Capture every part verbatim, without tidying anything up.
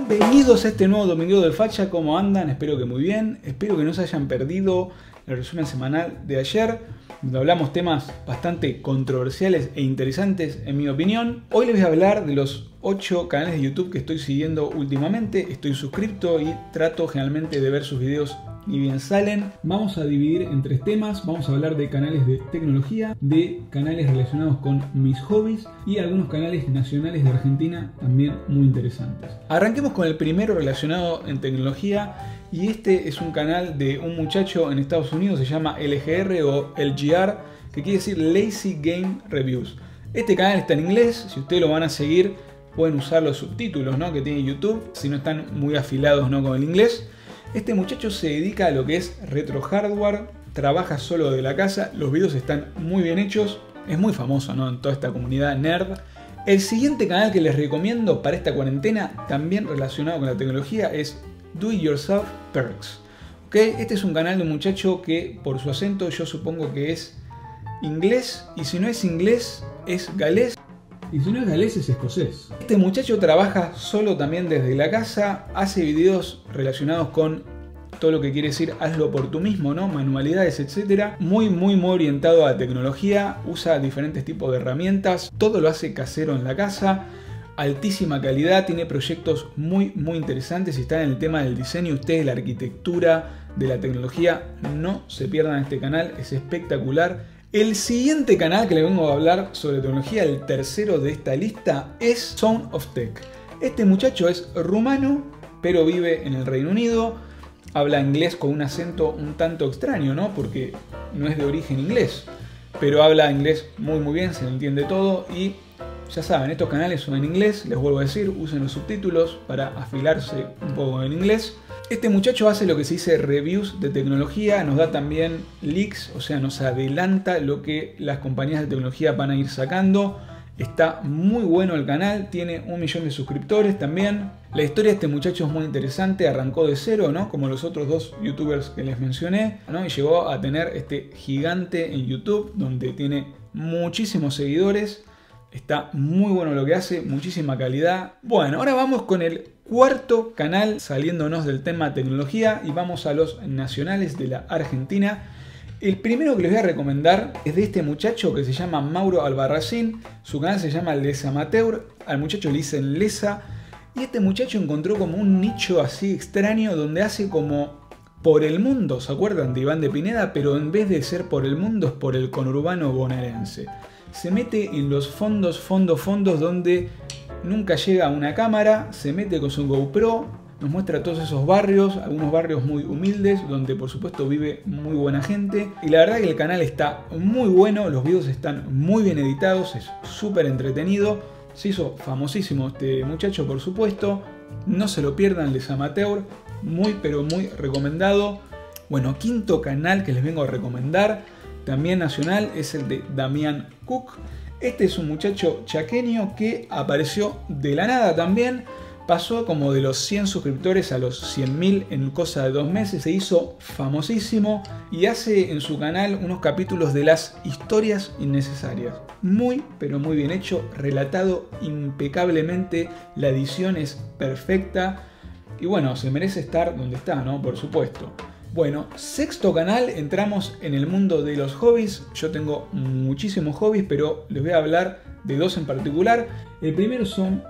Bienvenidos a este nuevo Domingueo del Facha. ¿Cómo andan? Espero que muy bien. Espero que no se hayan perdido el resumen semanal de ayer, donde hablamos temas bastante controversiales e interesantes en mi opinión. Hoy les voy a hablar de los ocho canales de YouTube que estoy siguiendo últimamente. Estoy suscrito y trato generalmente de ver sus videos ni bien salen. Vamos a dividir en tres temas. Vamos a hablar de canales de tecnología, de canales relacionados con mis hobbies y algunos canales nacionales de Argentina también muy interesantes. Arranquemos con el primero relacionado en tecnología, y este es un canal de un muchacho en Estados Unidos, se llama L G R o L G R, que quiere decir Lazy Game Reviews. Este canal está en inglés. Si ustedes lo van a seguir pueden usar los subtítulos, ¿no?, que tiene YouTube, si no están muy afilados, ¿no?, con el inglés. Este muchacho se dedica a lo que es retro hardware, trabaja solo de la casa, los videos están muy bien hechos, es muy famoso, ¿no?, en toda esta comunidad nerd. El siguiente canal que les recomiendo para esta cuarentena, también relacionado con la tecnología, es Do It Yourself Perks. ¿Okay? Este es un canal de un muchacho que por su acento yo supongo que es inglés, y si no es inglés es galés. Y si no es galés, es escocés. Este muchacho trabaja solo también desde la casa, hace videos relacionados con todo lo que quiere decir hazlo por tú mismo, ¿no?, manualidades, etcétera. Muy, muy, muy orientado a tecnología, usa diferentes tipos de herramientas, todo lo hace casero en la casa, altísima calidad, tiene proyectos muy, muy interesantes. Si están en el tema del diseño, ustedes, la arquitectura, de la tecnología, no se pierdan este canal, es espectacular. El siguiente canal que les vengo a hablar sobre tecnología, el tercero de esta lista, es Sound of Tech. Este muchacho es rumano, pero vive en el Reino Unido. Habla inglés con un acento un tanto extraño, ¿no?, porque no es de origen inglés, pero habla inglés muy muy bien, se le entiende todo. Y ya saben, estos canales son en inglés, les vuelvo a decir, usen los subtítulos para afilarse un poco en inglés. Este muchacho hace lo que se dice reviews de tecnología, nos da también leaks, o sea, nos adelanta lo que las compañías de tecnología van a ir sacando. Está muy bueno el canal, tiene un millón de suscriptores también. La historia de este muchacho es muy interesante, arrancó de cero, ¿no?, como los otros dos youtubers que les mencioné, ¿no?, y llegó a tener este gigante en YouTube, donde tiene muchísimos seguidores. Está muy bueno lo que hace, muchísima calidad. Bueno, ahora vamos con el cuarto canal, saliéndonos del tema tecnología, y vamos a los nacionales de la Argentina. El primero que les voy a recomendar es de este muchacho que se llama Mauro Albarracín. Su canal se llama Les Amateur, al muchacho le dicen Lesa. Y este muchacho encontró como un nicho así extraño donde hace como por el mundo, ¿se acuerdan de Iván de Pineda? Pero en vez de ser por el mundo es por el conurbano bonaerense. Se mete en los fondos, fondos, fondos donde nunca llega una cámara, se mete con su GoPro, nos muestra todos esos barrios, algunos barrios muy humildes, donde por supuesto vive muy buena gente. Y la verdad que el canal está muy bueno, los videos están muy bien editados, es súper entretenido. Se hizo famosísimo este muchacho, por supuesto. No se lo pierdan, Les Amateur, muy pero muy recomendado. Bueno, quinto canal que les vengo a recomendar, también nacional, es el de Damián Cook. Este es un muchacho chaqueño que apareció de la nada también. Pasó como de los cien suscriptores a los cien mil en cosa de dos meses. Se hizo famosísimo y hace en su canal unos capítulos de las historias innecesarias. Muy pero muy bien hecho, relatado impecablemente. La edición es perfecta. Y bueno, se merece estar donde está, ¿no?, por supuesto. Bueno, sexto canal, entramos en el mundo de los hobbies. Yo tengo muchísimos hobbies, pero les voy a hablar de dos en particular. El primero son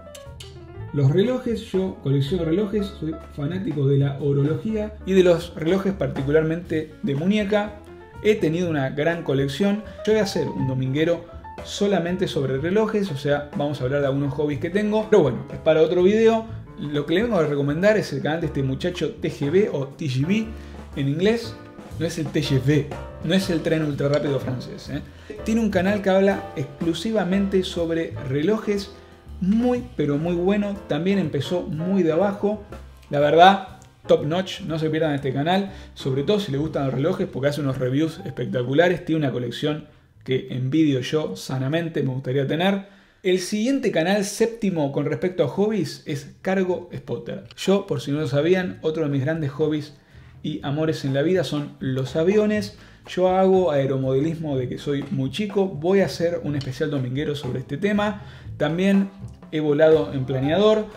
los relojes. Yo colecciono relojes, soy fanático de la horología y de los relojes, particularmente de muñeca. He tenido una gran colección. Yo voy a hacer un dominguero solamente sobre relojes, o sea, vamos a hablar de algunos hobbies que tengo, pero bueno, es para otro video. Lo que le vengo a recomendar es el canal de este muchacho T G V o T G V en inglés. No es el T G V, no es el tren ultra rápido francés, ¿eh? Tiene un canal que habla exclusivamente sobre relojes, muy pero muy bueno. También empezó muy de abajo, la verdad, top notch. No se pierdan este canal, sobre todo si les gustan los relojes, porque hace unos reviews espectaculares. Tiene una colección que envidio yo sanamente, me gustaría tener. El siguiente canal, séptimo con respecto a hobbies, es Cargo Spotter. Yo, por si no lo sabían, otro de mis grandes hobbies y amores en la vida son los aviones. Yo hago aeromodelismo de que soy muy chico. Voy a hacer un especial dominguero sobre este tema. También he volado en planeador.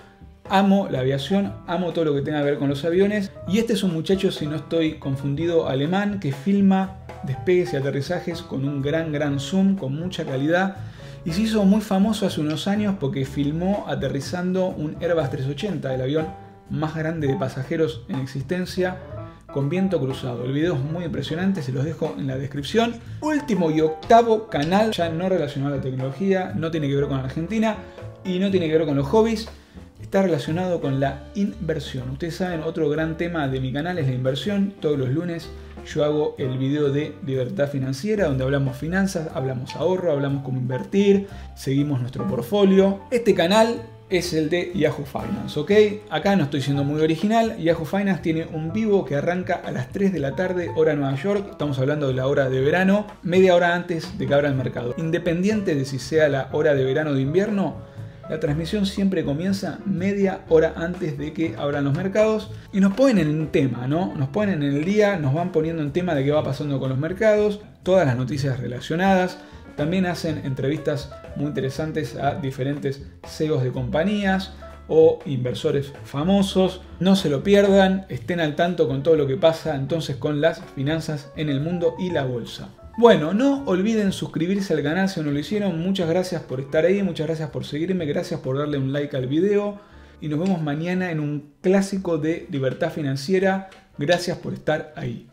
amo la aviación, amo todo lo que tenga que ver con los aviones. Y este es un muchacho, si no estoy confundido, alemán, que filma despegues y aterrizajes con un gran, gran zoom, con mucha calidad. Y se hizo muy famoso hace unos años porque filmó aterrizando un Airbus trescientos ochenta, el avión más grande de pasajeros en existencia, con viento cruzado. El video es muy impresionante, se los dejo en la descripción. Último y octavo canal, ya no relacionado a la tecnología, no tiene que ver con Argentina y no tiene que ver con los hobbies. Está relacionado con la inversión. Ustedes saben, otro gran tema de mi canal es la inversión. Todos los lunes yo hago el video de libertad financiera, donde hablamos finanzas, hablamos ahorro, hablamos cómo invertir, seguimos nuestro portfolio. Este canal es el de Yahoo Finance, ¿ok? Acá no estoy siendo muy original. Yahoo Finance tiene un vivo que arranca a las tres de la tarde, hora Nueva York. Estamos hablando de la hora de verano, media hora antes de que abra el mercado. Independiente de si sea la hora de verano o de invierno, la transmisión siempre comienza media hora antes de que abran los mercados y nos ponen en tema, ¿no? Nos ponen en el día, nos van poniendo en tema de qué va pasando con los mercados, todas las noticias relacionadas. También hacen entrevistas muy interesantes a diferentes C E Os de compañías o inversores famosos. No se lo pierdan, estén al tanto con todo lo que pasa entonces con las finanzas en el mundo y la bolsa. Bueno, no olviden suscribirse al canal si no lo hicieron. Muchas gracias por estar ahí, muchas gracias por seguirme, gracias por darle un like al video. Y nos vemos mañana en un clásico de libertad financiera. Gracias por estar ahí.